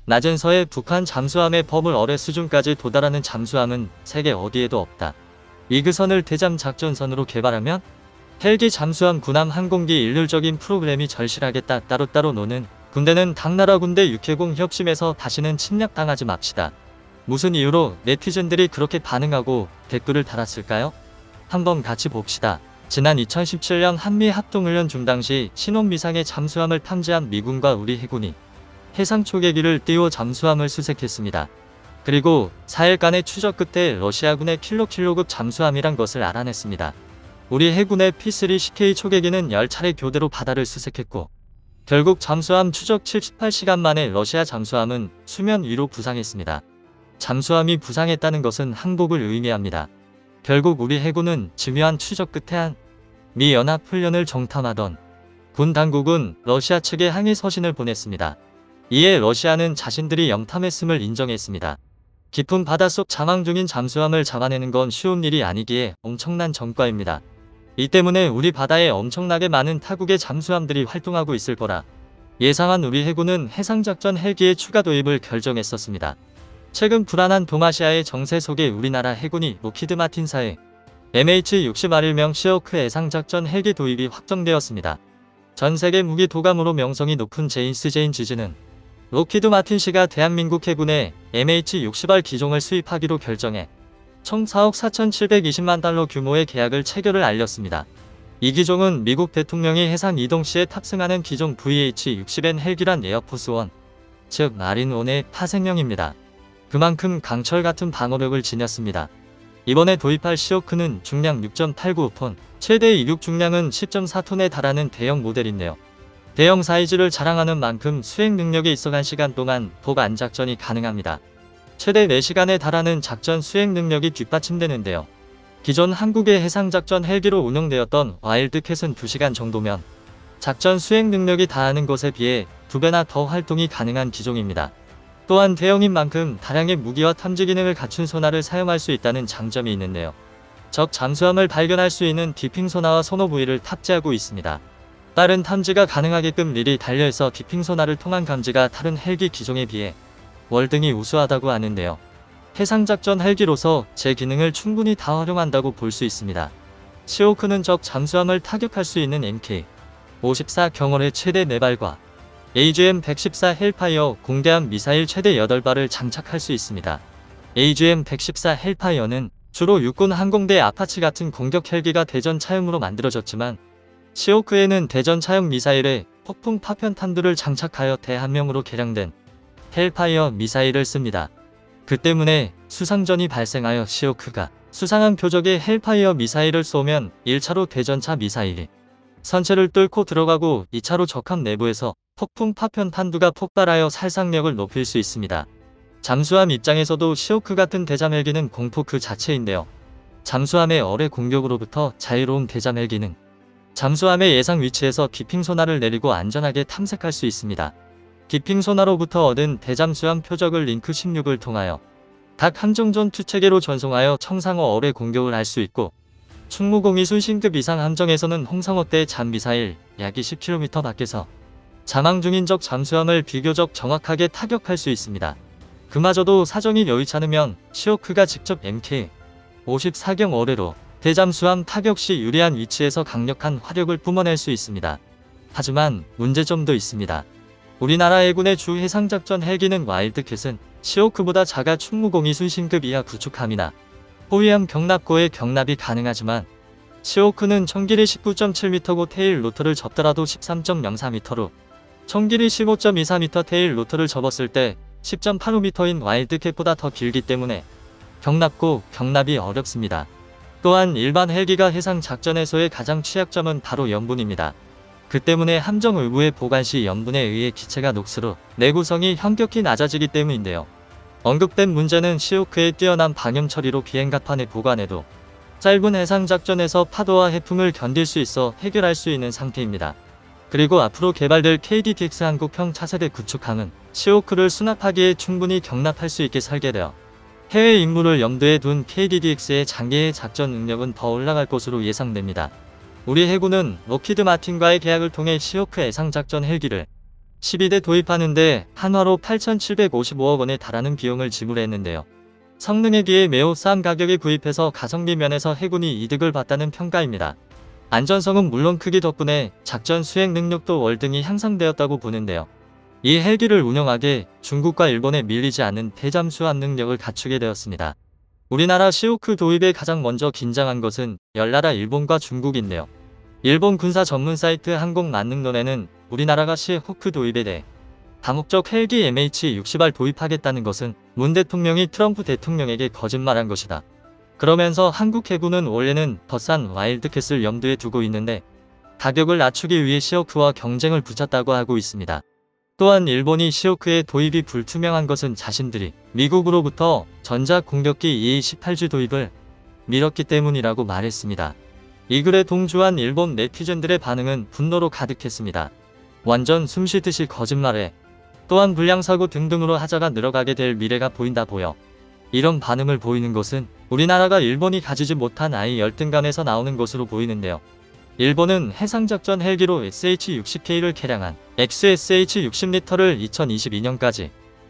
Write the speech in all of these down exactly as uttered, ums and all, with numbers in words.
낮은 서해 북한 잠수함의 버블 어뢰 수준까지 도달하는 잠수함은 세계 어디에도 없다. 이그선을 대잠 작전선으로 개발하면 헬기 잠수함 군함 항공기 일률적인 프로그램이 절실하겠다. 따로따로 노는 군대는 당나라 군대 육해공 협심에서 다시는 침략당하지 맙시다. 무슨 이유로 네티즌들이 그렇게 반응하고 댓글을 달았을까요? 한번 같이 봅시다. 지난 이천십칠 년 한미 합동훈련 중 당시 신혼미상의 잠수함을 탐지한 미군과 우리 해군이 해상 초계기를 띄워 잠수함을 수색했습니다. 그리고 사 일간의 추적 끝에 러시아군의 킬로킬로급 잠수함이란 것을 알아냈습니다. 우리 해군의 피 쓰리 씨 케이 초계기는 열 차례 교대로 바다를 수색했고 결국 잠수함 추적 칠십팔 시간 만에 러시아 잠수함은 수면 위로 부상했습니다. 잠수함이 부상했다는 것은 항복을 의미합니다. 결국 우리 해군은 집요한 추적 끝에 한 미 연합훈련을 정탐하던 군 당국은 러시아 측에 항의 서신을 보냈습니다. 이에 러시아는 자신들이 염탐했음을 인정했습니다. 깊은 바닷속 잠항 중인 잠수함을 잡아내는 건 쉬운 일이 아니기에 엄청난 전과입니다. 이 때문에 우리 바다에 엄청나게 많은 타국의 잠수함들이 활동하고 있을 거라 예상한 우리 해군은 해상작전 헬기의 추가 도입을 결정했었습니다. 최근 불안한 동아시아의 정세 속에 우리나라 해군이 로키드 마틴사의 엠에이치 육십알 일명 시어크 해상작전 헬기 도입이 확정되었습니다. 전세계 무기 도감으로 명성이 높은 제임스 제인 지즈는 로키드 마틴시가 대한민국 해군에 엠에이치 육십알 기종을 수입하기로 결정해 총 사억 사천칠백이십만 달러 규모의 계약을 체결을 알렸습니다. 이 기종은 미국 대통령이 해상 이동 시에 탑승하는 기종 브이에이치 육십 엔 헬기란 에어포스원, 즉 마린원의 파생형입니다. 그만큼 강철 같은 방어력을 지녔습니다. 이번에 도입할 시어크는 중량 육 점 팔구 톤, 최대 이륙 중량은 십 점 사 톤에 달하는 대형 모델인데요. 대형 사이즈를 자랑하는 만큼 수행 능력이 있어 간 시간 동안 독 안작전이 가능합니다. 최대 네 시간에 달하는 작전 수행 능력이 뒷받침되는데요. 기존 한국의 해상작전 헬기로 운영되었던 와일드캣은 두 시간 정도면 작전 수행 능력이 다하는 것에 비해 두 배나 더 활동이 가능한 기종입니다. 또한 대형인 만큼 다량의 무기와 탐지 기능을 갖춘 소나를 사용할 수 있다는 장점이 있는데요. 적 잠수함을 발견할 수 있는 디핑 소나와 소노 부위를 탑재하고 있습니다. 빠른 탐지가 가능하게끔 릴이 달려있어 디핑 소나를 통한 감지가 다른 헬기 기종에 비해 월등히 우수하다고 하는데요. 해상작전 헬기로서 제 기능을 충분히 다 활용한다고 볼 수 있습니다. 시오크는 적 잠수함을 타격할 수 있는 엠케이 오십사 경월의 최대 네 발과 에이지엠 백십사 헬파이어 공대함 미사일 최대 여덟 발을 장착할 수 있습니다. 에이지엠 백십사 헬파이어는 주로 육군 항공대 아파치 같은 공격 헬기가 대전 차용으로 만들어졌지만 시오크에는 대전 차용 미사일에 폭풍 파편 탄두를 장착하여 대함용으로 개량된 헬파이어 미사일을 씁니다. 그 때문에 수상전이 발생하여 시오크가 수상한 표적의 헬파이어 미사일을 쏘면 일 차로 대전차 미사일이 선체를 뚫고 들어가고 이 차로 적함 내부에서 폭풍 파편 탄두가 폭발하여 살상력을 높일 수 있습니다. 잠수함 입장에서도 시오크 같은 대잠 헬기는 공포 그 자체인데요. 잠수함의 어뢰 공격으로부터 자유로운 대잠 헬기는 잠수함의 예상 위치에서 디핑 소나를 내리고 안전하게 탐색할 수 있습니다. 디핑 소나로부터 얻은 대잠수함 표적을 링크 십육을 통하여 각 함정전 투체계로 전송하여 청상어 어뢰 공격을 할 수 있고 충무공이 순신급 이상 함정에서는 홍상어대 잠미사일 약 이십 킬로미터 밖에서 잠항 중인 적 잠수함을 비교적 정확하게 타격할 수 있습니다. 그마저도 사정이 여의치 않으면 시오크가 직접 엠케이 오십사경 어뢰로 대잠수함 타격 시 유리한 위치에서 강력한 화력을 뿜어낼 수 있습니다. 하지만 문제점도 있습니다. 우리나라 해군의 주 해상작전 헬기는 와일드캣은 시오크보다 작아 충무공이 순신급 이하 구축함이나 호위함 경납고에 경납이 가능하지만 시오크는 총길이 십구 점 칠 미터고 테일 로터를 접더라도 십삼 점 영사 미터로 총길이 십오 점 이사 미터 테일 로터를 접었을 때 십 점 팔오 미터인 와일드캣보다 더 길기 때문에 경납고 경납이 어렵습니다. 또한 일반 헬기가 해상 작전에서의 가장 취약점은 바로 염분입니다. 그 때문에 함정 의부의 보관 시 염분에 의해 기체가 녹슬어 내구성이 현격히 낮아지기 때문인데요. 언급된 문제는 시오크의 뛰어난 방염 처리로 비행갑판에 보관해도 짧은 해상 작전에서 파도와 해풍을 견딜 수 있어 해결할 수 있는 상태입니다. 그리고 앞으로 개발될 케이디디엑스 한국형 차세대 구축함은 시오크를 수납하기에 충분히 경납할 수 있게 설계되어 해외 임무를 염두에 둔 케이디디엑스의 장기의 작전 능력은 더 올라갈 것으로 예상됩니다. 우리 해군은 로키드 마틴과의 계약을 통해 시오크 해상작전 헬기를 십이 대 도입하는데 한화로 팔천칠백오십오억 원에 달하는 비용을 지불했는데요. 성능에 비해 매우 싼 가격에 구입해서 가성비 면에서 해군이 이득을 봤다는 평가입니다. 안전성은 물론 크기 덕분에 작전 수행 능력도 월등히 향상되었다고 보는데요. 이 헬기를 운영하기에 중국과 일본에 밀리지 않는 대잠수함 능력을 갖추게 되었습니다. 우리나라 시호크 도입에 가장 먼저 긴장한 것은 열나라 일본과 중국인데요. 일본 군사 전문 사이트 항공만능론에는 우리나라가 시호크 도입에 대해 다목적 헬기 엠에이치 육십 알 도입하겠다는 것은 문 대통령이 트럼프 대통령에게 거짓말한 것이다. 그러면서 한국 해군은 원래는 더 싼 와일드캣을 염두에 두고 있는데 가격을 낮추기 위해 시호크와 경쟁을 붙였다고 하고 있습니다. 또한 일본이 시호크의 도입이 불투명한 것은 자신들이 미국으로부터 전자공격기 이에이 십팔 지 도입을 미뤘기 때문이라고 말했습니다. 이 글에 동조한 일본 네티즌들의 반응은 분노로 가득했습니다. 완전 숨쉬듯이 거짓말해. 또한 불량사고 등등으로 하자가 늘어가게 될 미래가 보인다 보여. 이런 반응을 보이는 것은 우리나라가 일본이 가지지 못한 아이 열등감에서 나오는 것으로 보이는데요. 일본은 해상작전 헬기로 에스에이치 육십 케이를 개량한 엑스에스에이치 육십 리터를 이천이십이 년까지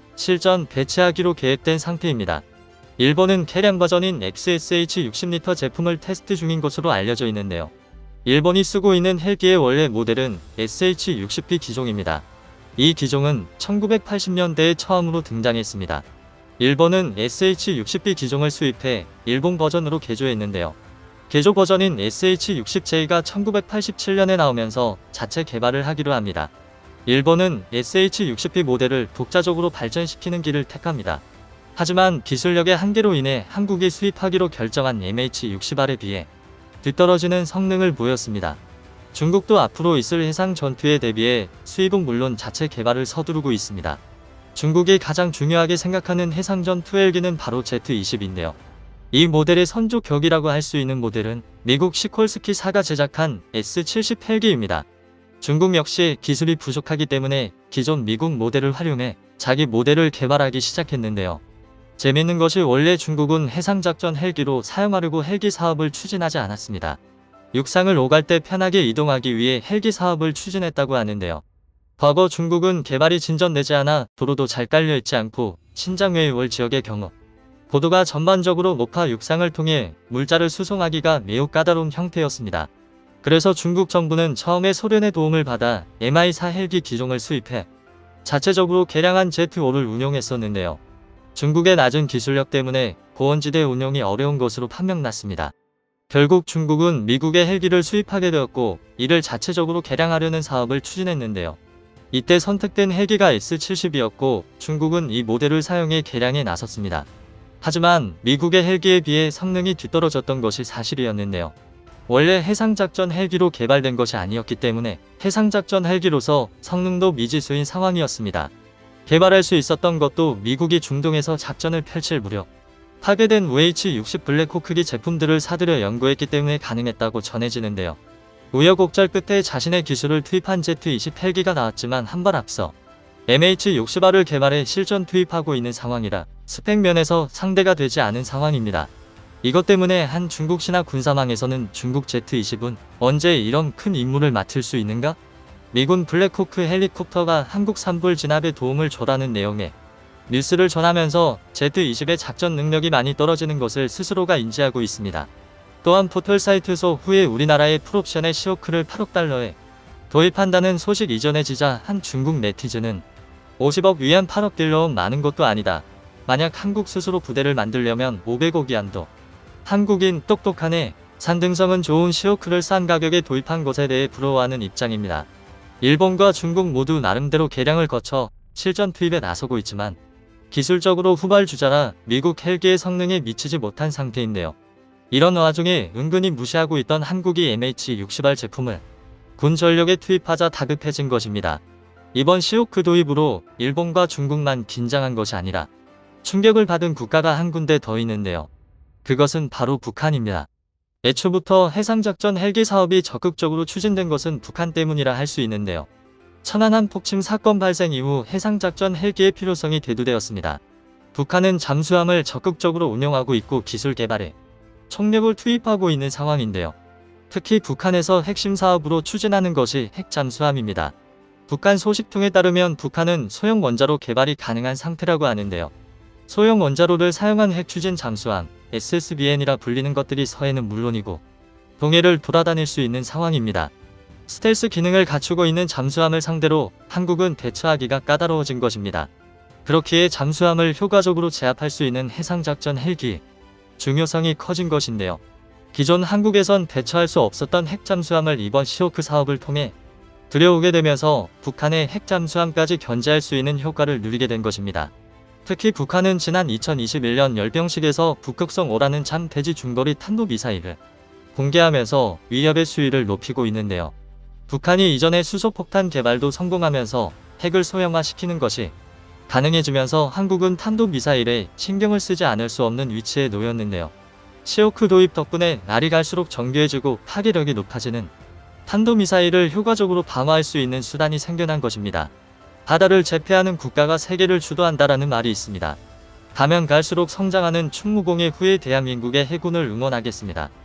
실전 배치하기로 계획된 상태입니다. 일본은 개량 버전인 엑스에스에이치 육십 리터 제품을 테스트 중인 것으로 알려져 있는데요. 일본이 쓰고 있는 헬기의 원래 모델은 에스에이치 육십 비 기종입니다. 이 기종은 천구백팔십 년대에 처음으로 등장했습니다. 일본은 에스에이치 육십 비 기종을 수입해 일본 버전으로 개조했는데요. 개조 버전인 에스에이치 육십 제이가 천구백팔십칠 년에 나오면서 자체 개발을 하기로 합니다. 일본은 에스에이치 육십 비 모델을 독자적으로 발전시키는 길을 택합니다. 하지만 기술력의 한계로 인해 한국이 수입하기로 결정한 엠에이치 육십 알에 비해 뒤떨어지는 성능을 보였습니다. 중국도 앞으로 있을 해상 전투에 대비해 수입은 물론 자체 개발을 서두르고 있습니다. 중국이 가장 중요하게 생각하는 해상전투 헬기는 바로 제트 이십인데요. 이 모델의 선조격이라고 할 수 있는 모델은 미국 시콜스키 사가 제작한 에스 칠십 헬기입니다. 중국 역시 기술이 부족하기 때문에 기존 미국 모델을 활용해 자기 모델을 개발하기 시작했는데요. 재밌는 것이 원래 중국은 해상작전 헬기로 사용하려고 헬기 사업을 추진하지 않았습니다. 육상을 오갈 때 편하게 이동하기 위해 헬기 사업을 추진했다고 하는데요. 과거 중국은 개발이 진전되지 않아 도로도 잘 깔려있지 않고 신장외월 지역의 경우 고도가 전반적으로 높아 육상을 통해 물자를 수송하기가 매우 까다로운 형태였습니다. 그래서 중국 정부는 처음에 소련의 도움을 받아 엠아이 사 헬기 기종을 수입해 자체적으로 개량한 제트 오를 운용했었는데요. 중국의 낮은 기술력 때문에 고원지대 운용이 어려운 것으로 판명났습니다. 결국 중국은 미국의 헬기를 수입하게 되었고 이를 자체적으로 개량하려는 사업을 추진했는데요. 이때 선택된 헬기가 에스 칠십이었고 중국은 이 모델을 사용해 개량에 나섰습니다. 하지만 미국의 헬기에 비해 성능이 뒤떨어졌던 것이 사실이었는데요. 원래 해상작전 헬기로 개발된 것이 아니었기 때문에 해상작전 헬기로서 성능도 미지수인 상황이었습니다. 개발할 수 있었던 것도 미국이 중동에서 작전을 펼칠 무렵 파괴된 유에이치 육십 블랙호크기 제품들을 사들여 연구했기 때문에 가능했다고 전해지는데요. 우여곡절 끝에 자신의 기술을 투입한 제트 이십 헬기가 나왔지만 한 발 앞서 엠에이치 육십 알을 개발해 실전 투입하고 있는 상황이라 스펙 면에서 상대가 되지 않은 상황입니다. 이것 때문에 한 중국 신화 군사망에서는 중국 제트 이십은 언제 이런 큰 임무를 맡을 수 있는가? 미군 블랙호크 헬리콥터가 한국 산불 진압에 도움을 줘라는 내용의 뉴스를 전하면서 제트 이십의 작전 능력이 많이 떨어지는 것을 스스로가 인지하고 있습니다. 또한 포털 사이트에서 후에 우리나라의 풀옵션의 시호크를 팔억 달러에 도입한다는 소식 이전해지자 한 중국 네티즌은 오십억 위안 팔억 딜러는 많은 것도 아니다. 만약 한국 스스로 부대를 만들려면 오백억 위안도. 한국인 똑똑하네. 산등성은 좋은 시호크를 싼 가격에 도입한 것에 대해 부러워하는 입장입니다. 일본과 중국 모두 나름대로 개량을 거쳐 실전 투입에 나서고 있지만 기술적으로 후발주자라 미국 헬기의 성능에 미치지 못한 상태인데요. 이런 와중에 은근히 무시하고 있던 한국이 엠에이치 육십 알 제품을 군 전력에 투입하자 다급해진 것입니다. 이번 시호크 도입으로 일본과 중국만 긴장한 것이 아니라 충격을 받은 국가가 한 군데 더 있는데요. 그것은 바로 북한입니다. 애초부터 해상작전 헬기 사업이 적극적으로 추진된 것은 북한 때문이라 할 수 있는데요. 천안함 폭침 사건 발생 이후 해상작전 헬기의 필요성이 대두되었습니다. 북한은 잠수함을 적극적으로 운영하고 있고 기술 개발에 총력을 투입하고 있는 상황인데요. 특히 북한에서 핵심 사업으로 추진하는 것이 핵잠수함입니다. 북한 소식통에 따르면 북한은 소형 원자로 개발이 가능한 상태라고 하는데요. 소형 원자로를 사용한 핵 추진 잠수함 에스에스비엔이라 불리는 것들이 서해는 물론이고 동해를 돌아다닐 수 있는 상황입니다. 스텔스 기능을 갖추고 있는 잠수함을 상대로 한국은 대처하기가 까다로워진 것입니다. 그렇기에 잠수함을 효과적으로 제압할 수 있는 해상작전 헬기 중요성이 커진 것인데요. 기존 한국에선 대처할 수 없었던 핵잠수함을 이번 시호크 사업을 통해 들여오게 되면서 북한의 핵잠수함까지 견제할 수 있는 효과를 누리게 된 것입니다. 특히 북한은 지난 이천이십일 년 열병식에서 북극성 오라는 잠대지 중거리 탄도미사일을 공개하면서 위협의 수위를 높이고 있는데요. 북한이 이전에 수소폭탄 개발도 성공하면서 핵을 소형화시키는 것이 가능해지면서 한국은 탄도미사일에 신경을 쓰지 않을 수 없는 위치에 놓였는데요. 시호크 도입 덕분에 날이 갈수록 정교해지고 파괴력이 높아지는 탄도미사일을 효과적으로 방어할 수 있는 수단이 생겨난 것입니다. 바다를 제패하는 국가가 세계를 주도한다라는 말이 있습니다. 가면 갈수록 성장하는 충무공해 후에 대한민국의 해군을 응원하겠습니다.